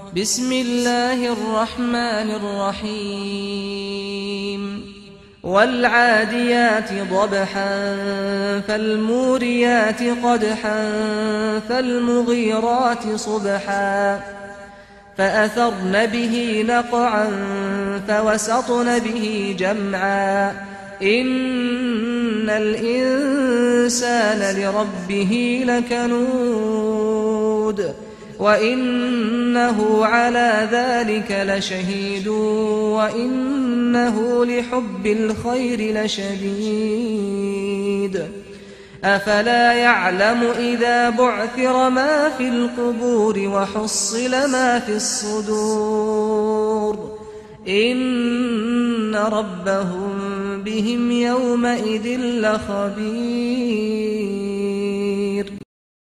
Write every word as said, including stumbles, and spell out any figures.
بسم الله الرحمن الرحيم والعاديات ضبحا فالموريات قدحا فالمغيرات صبحا فأثرن به نقعا فوسطن به جمعا إن الإنسان لربه لكنود وإنه على ذلك لشهيد وإنه لحب الخير لشديد أفلا يعلم إذا بعثر ما في القبور وحصل ما في الصدور إن ربهم بهم يومئذ لخبير.